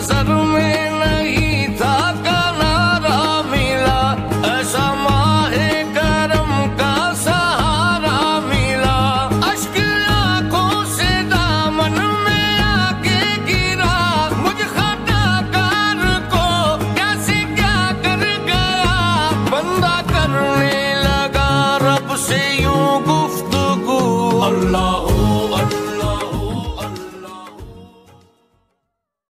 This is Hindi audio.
नजर में नहीं था किनारा मिला, ऐसा माहे करम का सहारा मिला। अश्क आंखों से दामन में आके गिरा, मुझ खताकार को कैसे क्या कर गया। बंदा करने लगा रब से यूं गुफ्तगू, अल्लाह